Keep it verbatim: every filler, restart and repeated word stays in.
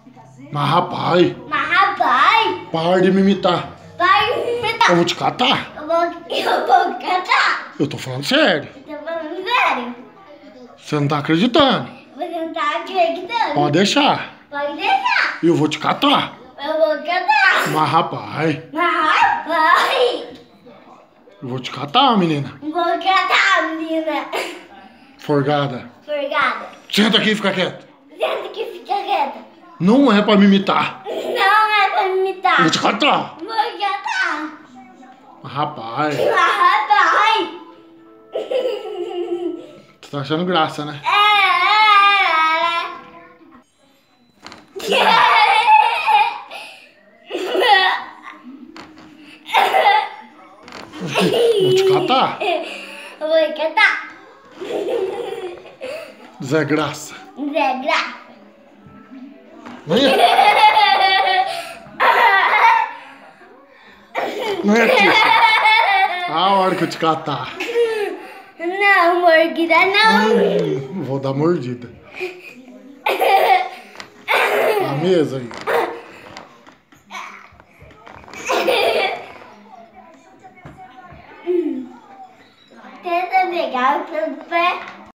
Mas rapaz. Mas rapaz. Para de me imitar. Para de me imitar. Eu vou te catar. Eu vou, eu vou catar. Eu tô falando sério. Eu tô falando sério. Você não tá acreditando. Você não tá acreditando. Pode deixar. Pode deixar. Eu vou te catar. Eu vou catar. Mas rapaz. Mas rapaz. Eu vou te catar, menina. Vou catar, menina. Forgada. Forgada. Senta aqui e fica quieto. Senta que fica quieta. Não é pra me imitar. Não é pra me imitar. Eu vou te catar. Vou catar. Mas rapaz. Mas rapaz. Você tá achando graça, né? É, é. Vou te catar. Eu vou catar. Zé Graça. Zé Graça. Venha. Não é aqui. A hora que eu te catar. Não, mordida não. Hum, vou dar mordida. A mesa aí.